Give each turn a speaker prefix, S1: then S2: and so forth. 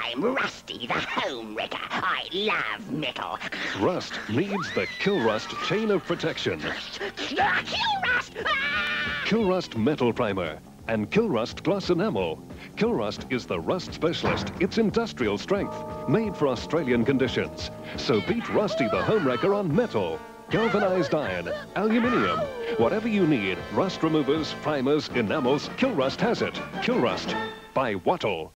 S1: I'm Rusty, the home wrecker. I love metal.
S2: Rust needs the Killrust chain of protection.
S1: Killrust! Ah!
S2: Killrust Metal Primer and Killrust Gloss Enamel. Killrust is the rust specialist. It's industrial strength, made for Australian conditions. So beat Rusty the home wrecker on metal, galvanized iron, aluminium. Whatever you need, rust removers, primers, enamels, Killrust has it. Killrust by Wattyl.